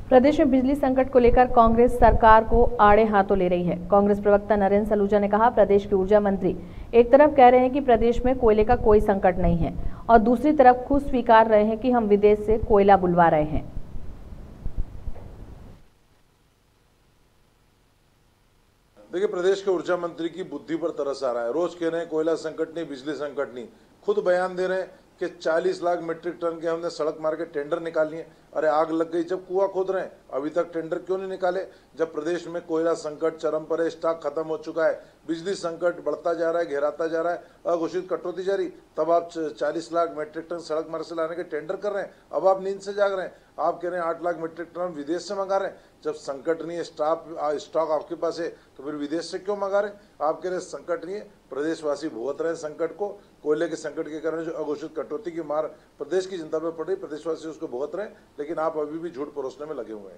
प्रदेश में बिजली संकट को लेकर कांग्रेस सरकार को आड़े हाथों ले रही है। कांग्रेस प्रवक्ता नरेंद्र सलूजा ने कहा, प्रदेश के ऊर्जा मंत्री एक तरफ कह रहे हैं कि प्रदेश में कोयले का कोई संकट नहीं है और दूसरी तरफ खुद स्वीकार रहे हैं कि हम विदेश से कोयला बुलवा रहे हैं। देखिए, प्रदेश के ऊर्जा मंत्री की बुद्धि पर तरस आ रहा है। रोज कह रहे हैं कोयला संकट नहीं, बिजली संकट नहीं, खुद बयान दे रहे हैं कि 40 लाख मीट्रिक टन के हमने सड़क मार्ग के टेंडर निकाल लिए। अरे आग लग गई जब कुआं खोद रहे हैं, अभी तक टेंडर क्यों नहीं निकाले? जब प्रदेश में कोयला संकट चरम पर है, स्टॉक खत्म हो चुका है, बिजली संकट बढ़ता जा रहा है, घेराता जा रहा है, अघोषित कटौती जारी, तब आप 40 लाख मीट्रिक टन सड़क मार्ग से लाने के टेंडर कर रहे हैं। अब आप नींद से जाग रहे हैं। आप कह रहे हैं 8 लाख मीट्रिक टन विदेश से मंगा रहे हैं। जब संकट नहीं है, स्टॉक आपके पास है, तो फिर विदेश से क्यों मंगा रहे हैं? आप कह रहे हैं संकट नहीं है, प्रदेशवासी भुगत रहे हैं संकट को। कोयले के संकट के कारण जो अघोषित कटौती की मार प्रदेश की जनता पर पड़ रही, प्रदेशवासी उसको भुगत रहे हैं, लेकिन आप अभी भी झूठ परोसने में लगे हुए हैं।